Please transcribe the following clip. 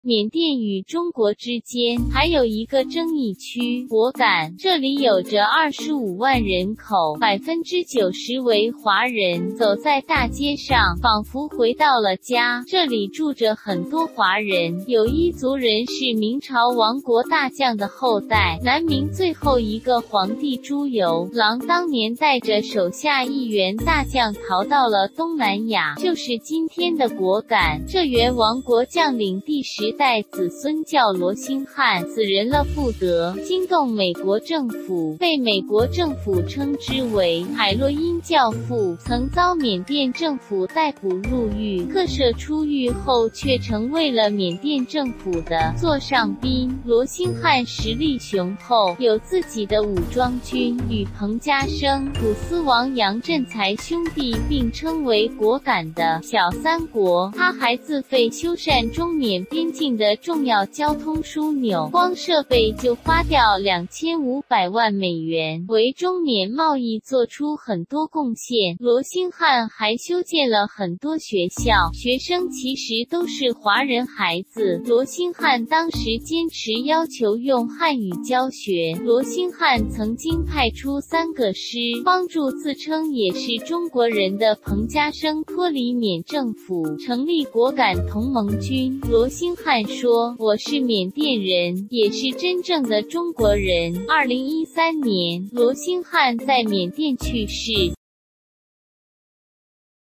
缅甸与中国之间还有一个争议区果敢，这里有着25万人口，90%为华人，走在大街上仿佛回到了家。这里住着很多华人，有一族人是明朝亡国大将的后代，南明最后一个皇帝朱由榔当年带着手下1员大将逃到了东南亚，就是今天的果敢。这员亡国将领第10代子孙叫罗兴汉，此人了不得，惊动美国政府，被美国政府称之为海洛因教父，曾遭缅甸政府逮捕入狱，特赦出狱后却成为了缅甸政府的座上宾。罗兴汉实力雄厚，有自己的武装军，与彭家声、古斯王杨振才兄弟并称为果敢的小三国。他还自费修缮中缅边境的重要交通枢纽，光设备就花掉2500万美元，为中缅贸易做出很多贡献。罗兴汉还修建了很多学校，学生其实都是华人孩子。罗兴汉当时坚持要求用汉语教学。罗兴汉曾经派出3个师，帮助自称也是中国人的彭家声脱离缅政府，成立果敢同盟军。罗兴汉说：“我是缅甸人，也是真正的中国人。”2013年，罗兴汉在缅甸去世。